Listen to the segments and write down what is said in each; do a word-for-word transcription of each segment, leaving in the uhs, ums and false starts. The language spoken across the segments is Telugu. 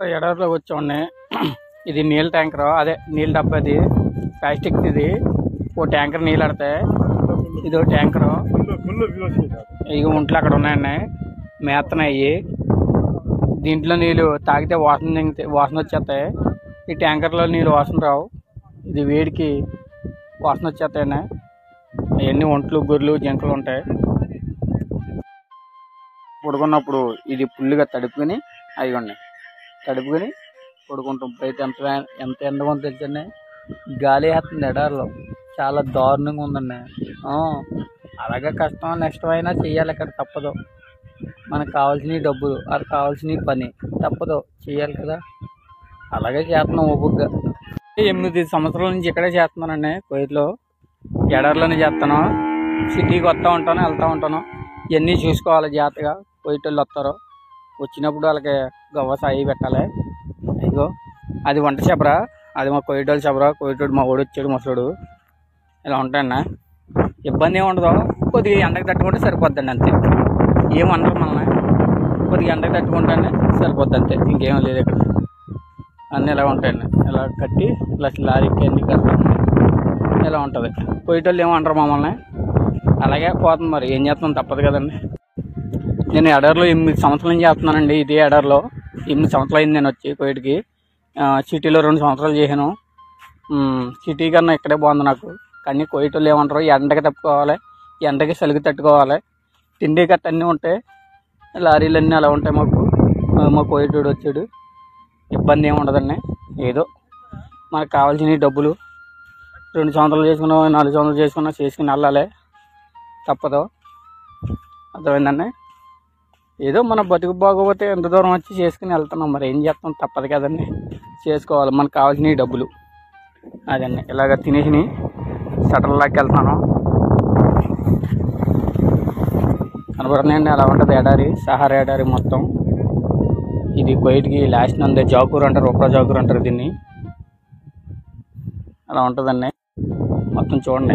ఎడారిలో వచ్చామండి. ఇది నీళ్ళ ట్యాంకర్, అదే నీళ్ళ డబ్బా, ఇది ప్లాస్టిక్. ఇది ఓ ట్యాంకర్ నీళ్ళు ఆడతాయి, ఇదో ట్యాంకర్. ఇవి ఒంట్లు అక్కడ ఉన్నాయండి, మేస్తున్నాయి. దీంట్లో నీళ్ళు తాగితే వాసన వాసన వచ్చేస్తాయి. ఈ ట్యాంకర్లో నీళ్ళు వాసన రావు, ఇది వేడికి వాసన వచ్చేస్తాయండి. అవన్నీ ఒంట్లు గొర్రెలు జింకలు ఉంటాయి. పడుకున్నప్పుడు ఇది ఫుల్గా తడుపుకొని అదిగోండి తడుపుకొని పడుకుంటాం. బయట ఎంత ఎంత ఎండగా ఉందో తెలుసండి, గాలి వేస్తుంది ఎడారిలో, చాలా దారుణంగా ఉందండి. అలాగే కష్టం నష్టమైనా చెయ్యాలి, ఇక్కడ తప్పదు. మనకు కావాల్సినవి డబ్బులు, అది కావాల్సిన పని, తప్పదు చెయ్యాలి కదా. అలాగే చేస్తున్నాం ఓపికగా. ఎనిమిది సంవత్సరాల నుంచి ఇక్కడే చేస్తున్నానండి, కువైట్లో ఎడారిలోనే చేస్తాను. సిటీకి వస్తూ ఉంటాను, వెళ్తూ ఉంటాను. ఇవన్నీ చూసుకోవాలి జాగ్రత్తగా. కువైట్ వాళ్ళు వస్తారు, వచ్చినప్పుడు వాళ్ళకి గవ్వ సాయి పెట్టాలి. ఇదిగో అది వంట చెప్పరా, అది మా కువైట్ వాళ్ళు చెప్పరా. కువైట్ మా ఓడి వచ్చాడు ముసలుడు. ఇలా ఉంటాయన్న, ఇబ్బంది ఏమి ఉండదు. కొద్దిగా ఎండకు తట్టుకుంటే సరిపోద్దండి, అంతే. ఏమనరు మనల్ని, కొద్దిగా ఎండకు తట్టుకుంటేనే సరిపోద్ది, అంతే. ఇంకేం లేదు ఇక్కడ. అన్నీ ఇలా ఉంటాయండి, ఇలా కట్టి ఇలా లారీకి అన్నీ కడతా ఉంటాయి. ఇలా ఉంటుంది. కువైట్ వాళ్ళు ఏమనరు మమ్మల్ని. అలాగే పోతుంది, మరి ఏం చేస్తాం, తప్పదు కదండి. నేను ఎడారిలో ఎనిమిది సంవత్సరాల నుంచి చేస్తున్నానండి. ఇదే ఎడారిలో ఎనిమిది సంవత్సరాలు అయింది నేను వచ్చి కువైట్కి. సిటీలో రెండు సంవత్సరాలు చేశాను. సిటీ కన్నా ఇక్కడే బాగుంది నాకు. కానీ కువైట్ వాళ్ళు ఏమంటారు, ఎండకి తప్పుకోవాలి, ఎండకి చలికి తట్టుకోవాలి. తిండి గట్ట అన్నీ ఉంటాయి, లారీలు అన్నీ అలా ఉంటాయి. మాకు మా కువైట్ వాడు వచ్చాడు, ఇబ్బంది ఏమి ఉండదండి. ఏదో మనకు కావాల్సినవి డబ్బులు రెండు సంవత్సరాలు చేసుకున్నా, నాలుగు సంవత్సరాలు చేసుకున్నా చేసుకుని వెళ్ళాలి, తప్పదు. అర్థమైందండి. ఏదో మన బతుకు బాగోపోతే ఎంత దూరం వచ్చి చేసుకుని వెళ్తున్నాం, మరి ఏం చేస్తాం, తప్పదు కదండి. చేసుకోవాలి, మనకు కావాల్సినవి డబ్బులు. అదండి, ఇలాగ తినేసి షటర్లాకి వెళ్తాను. కనబడుతున్నాయండి, అలా ఉంటుంది ఎడారి, సహారా ఎడారి మొత్తం. ఇది కువైట్కి లాస్ట్ ఉంది, జాకూర్ అంటారు, ఒక్క జాకూర్ అంటారు దీన్ని. అలా ఉంటుందండి మొత్తం. చూడండి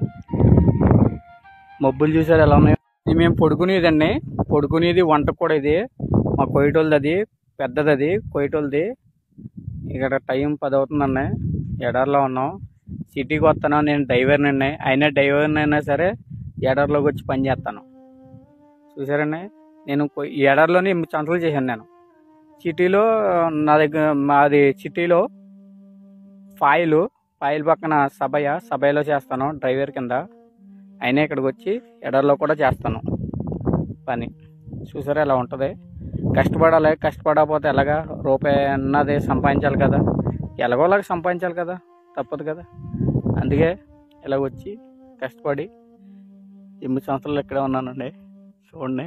మబ్బులు చూసారు ఎలా ఉన్నాయో. ఇది మేము పడుకునేదండి, పడుకునేది వంట కూడా ఇది మా కువైట్ వాళ్ళది, అది పెద్దది, అది కువైట్ వాళ్ళది. ఇక్కడ టైం పది అవుతుందండి, ఎడారిలో ఉన్నాం. సిటీకి వస్తాను, నేను డ్రైవర్ని అండి. అయినా డ్రైవర్ని అయినా సరే ఎడారిలోకి వచ్చి పని చేస్తాను. చూసారండి, నేను ఈ ఎడారిలోనే ఎనిమిది సంవత్సరాలు చేశాను నేను. సిటీలో నా దగ్గర మాది సిటీలో ఫాయిల్ ఫాయిల్ పక్కన సబయ సబయలో చేస్తాను డ్రైవర్ కింద. అయినా ఇక్కడికి వచ్చి ఎడారిలో కూడా చేస్తాను పని. చూసారా ఎలా ఉంటుంది. కష్టపడాలి, కష్టపడకపోతే ఎలాగా, రూపాయి అన్నది సంపాదించాలి కదా, ఎలాగోలాగా సంపాదించాలి కదా, తప్పదు కదా. అందుకే ఇలా వచ్చి కష్టపడి ఎనిమిది సంవత్సరాలు ఇక్కడే ఉన్నానండి. చూడండి,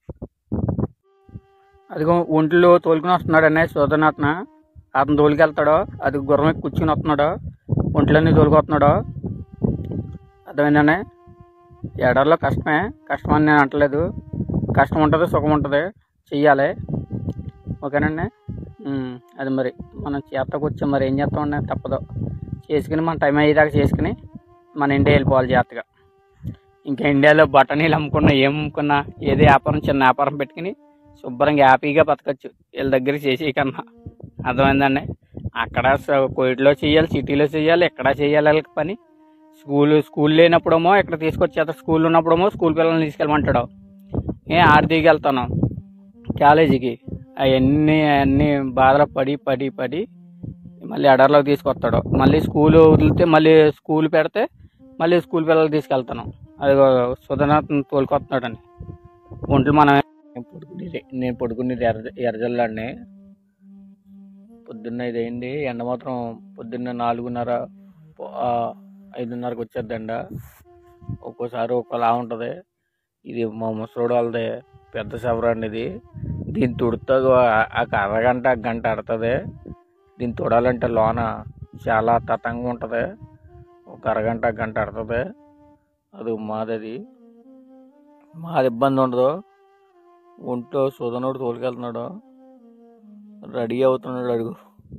అదిగో ఒంట్లో తోలుకుని వస్తున్నాడు అనే సోదరన్ అతను. అతను తోలుకెళ్తాడు, అది గుర్రం ఎక్కి కూర్చుని వస్తున్నాడు, ఒంట్లన్నీ తోలుకొస్తున్నాడు. అర్థమైందండి. ఎడారిలో కష్టమే, కష్టం అని నేను అంటలేదు. కష్టం ఉంటుంది, సుఖం ఉంటుంది, చెయ్యాలి. ఓకేనండి. అది మరి మనం చేతకు వచ్చాం, మరి ఏం చేస్తామండి, తప్పదు. చేసుకుని మన టైం అయ్యేదాకా చేసుకుని మన ఇండియా వెళ్ళిపోవాలి జాగ్రత్తగా. ఇంకా ఇండియాలో బఠానీలు అమ్ముకున్నా, ఏం అమ్ముకున్నా, ఏదో వ్యాపారం, చిన్న వ్యాపారం పెట్టుకుని శుభ్రంగా హ్యాపీగా బతకచ్చు వీళ్ళ దగ్గర చేసే కన్నా. అర్థమైందండి. అక్కడ కువైట్లో చేయాలి, సిటీలో చేయాలి, ఎక్కడ చేయాలి వాళ్ళకి పని. స్కూల్ స్కూల్ లేనప్పుడేమో ఇక్కడ తీసుకొచ్చేత, స్కూల్ ఉన్నప్పుడేమో స్కూల్ పిల్లల్ని తీసుకెళ్ళమంటాడు. ఏ ఆర్దికి వెళ్తాను కాలేజీకి, అవన్నీ అన్నీ బాధలు పడి పడి పడి మళ్ళీ ఎడారిలోకి తీసుకొస్తాడు. మళ్ళీ స్కూల్ వదిలితే మళ్ళీ స్కూల్ పెడితే మళ్ళీ స్కూల్ పిల్లలకి తీసుకెళ్తాను. అది సుధనాథ్ తోలుకొస్తున్నాడండి. ఒంట్లు మనం పడుకునేది, నేను పడుకునేది ఎర్ర ఎర్రజల్లండి. పొద్దున్న ఇది అయింది, ఎండ మాత్రం పొద్దున్న నాలుగున్నర ఐదున్నరకు వచ్చేద్దండ. ఒక్కోసారి ఒక్కోలా ఉంటుంది. ఇది మా ముసలోడు వాళ్ళది పెద్ద సవర అండి ఇది. దీన్ని తుడుతా ఒక అరగంట గంట ఆడుతుంది. దీన్ని తుడాలంటే లోన చాలా తతంగా ఉంటుంది, ఒక అరగంట గంట ఆడుతుంది. అది మాది, మాది ఇబ్బంది ఉండదు. ఒంట్లో సుధనోడు తోలుకెళ్తున్నాడు, రెడీ అవుతున్నాడు, అడుగు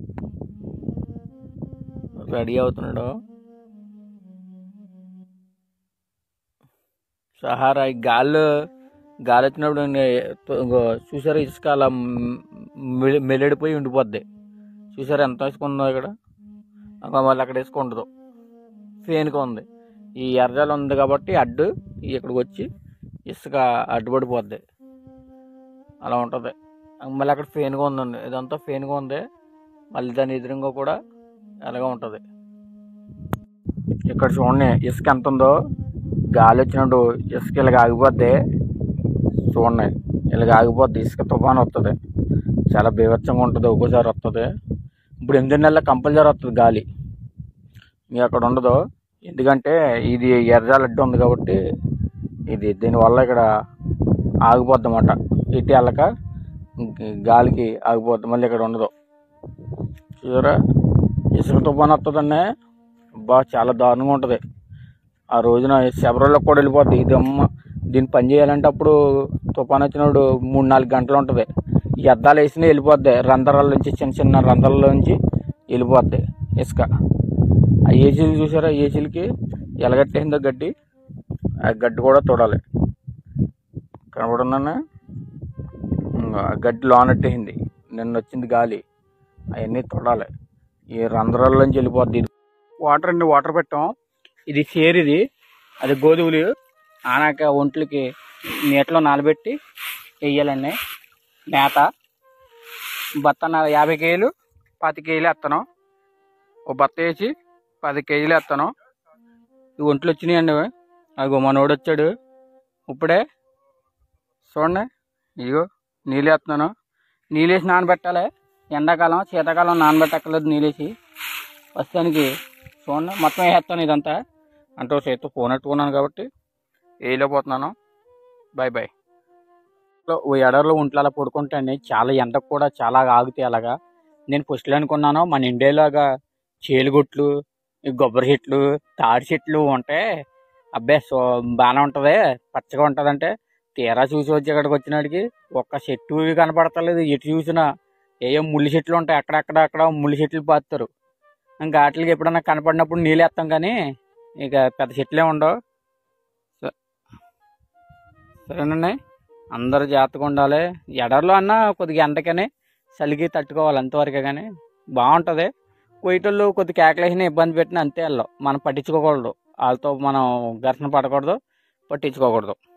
రెడీ అవుతున్నాడు. సహారా గాల్లో గాలి వచ్చినప్పుడు చూసారా ఇసుక అలా మెల్లడిపోయి ఉండిపోద్ది. చూసారా ఎంత ఇసుక ఉందో ఇక్కడ. మళ్ళీ అక్కడ ఇసుక ఉండదు, ఫేన్గా ఉంది. ఈ ఎర్రజాల ఉంది కాబట్టి అడ్డు ఇక్కడికి వచ్చి ఇసుక అడ్డుపడిపోద్ది, అలా ఉంటుంది. మళ్ళీ అక్కడ ఫేన్గా ఉందండి, ఇదంతా ఫేన్గా ఉంది. మళ్ళీ దాని ఎదురుగా కూడా అలాగే ఉంటుంది. ఇక్కడ చూడండి ఇసుక ఎంత ఉందో. గాలి వచ్చినప్పుడు ఇసుక ఇలాగ ఆగిపోద్ది. చూడండి ఇలాగ ఆగిపోద్ది, ఇసుక తుఫాను వస్తుంది. చాలా బీభత్సంగా ఉంటుంది. ఒక్కోసారి వస్తుంది. ఇప్పుడు ఎనిమిది నెలల కంపల్సరీ వస్తుంది గాలి, మీ అక్కడ ఉండదు. ఎందుకంటే ఇది ఎర్రజాల అడ్డు ఉంది కాబట్టి ఇది దీనివల్ల ఇక్కడ ఆగిపోద్ది అన్నమాట. ఇటు వెళ్ళక గాలికి ఆగిపోద్ది, మళ్ళీ ఇక్కడ ఉండదు. చూసారా ఇసుక తుఫాను వస్తుందండి. బాగా చాలా దారుణంగా ఉంటుంది. ఆ రోజున శబరంలోకి కూడా వెళ్ళిపోద్ది. ఇది అమ్మ దీన్ని పని చేయాలంటే అప్పుడు తుఫాను వచ్చినప్పుడు మూడు నాలుగు గంటలు ఉంటుంది. ఈ అద్దాలు వేసినా వెళ్ళిపోద్ది, రంధ్రాల నుంచి చిన్న చిన్న రంధ్రాల నుంచి వెళ్ళిపోద్ది ఇసుక. ఆ ఏసీలు చూసారా, ఏసీలకి ఎలగట్టేసిందో గడ్డి, ఆ గడ్డి కూడా తోడాలి. కనబడుందన్న గడ్డి లోనట్టేసింది, నిన్న వచ్చింది గాలి, అవన్నీ తోడాలి. ఈ రంధ్రాల నుంచి వెళ్ళిపోద్ది. ఇది వాటర్ అండి, వాటర్ పెట్టాం. ఇది సేరు, ఇది అది గోధుమలు ఆనాక ఒంట్లకి నీటిలో నానబెట్టి వేయాలండి మేత. బత్త యాభై కేజీలు పది కేజీలు వేస్తాను. ఓ బత్త వేసి పది కేజీలు వేస్తాను. ఈ ఒంట్లు వచ్చినాయండి. అదిగో మనోడు వచ్చాడు ఇప్పుడే, చూడండి. ఇదిగో నీళ్ళు వేస్తున్నాను. నీళ్ళు వేసి నానబెట్టాలి. ఎండాకాలం శీతాకాలం నానబెట్టక్కర్లేదు. నీళ్ళేసి ప్రస్తుతానికి చూడండి మొత్తం వేస్తాను. ఇదంతా అంటే చేతితో ఫోన్ పెట్టుకున్నాను కాబట్టి వేయలేకపోతున్నాను. Bye bye. ఓ ఎడర్లో ఒంట్లో అలా పడుకుంటే అండి చాలా ఎండకు కూడా చాలా ఆగుతాయి. అలాగా నేను ఫస్ట్లో అనుకున్నాను మన ఇండియాలాగా చేలుగొట్లు, కొబ్బరి చెట్లు, తాడి చెట్లు ఉంటే అబ్బాయి సో బాగానే ఉంటుంది, పచ్చగా ఉంటుంది. అంటే తీరా చూసి వచ్చి ఇక్కడికి వచ్చినాడికి ఒక్క చెట్టు కనపడతలేదు. ఎటు చూసినా ఏయో ముళ్ళు చెట్లు ఉంటాయి, అక్కడక్కడ అక్కడ ముళ్ళు చెట్లు పాతారు. ఇంకా వాటికి ఎప్పుడన్నా కనపడినప్పుడు నీళ్ళు వేస్తాం, కానీ ఇక పెద్ద చెట్లే ఉండవు. సరేనండి, అందరూ జాగ్రత్తగా ఉండాలి. ఎడర్లో అన్నా కొద్దిగా ఎండకని చలికి తట్టుకోవాలి, అంతవరకే. కానీ బాగుంటుంది. కొయ్యటోళ్ళు కొద్ది కేకలేసిన ఇబ్బంది పెట్టిన అంతే. వాళ్ళు మనం పట్టించుకోకూడదు, వాళ్ళతో మనం ఘర్షణ పడకూడదు, పట్టించుకోకూడదు.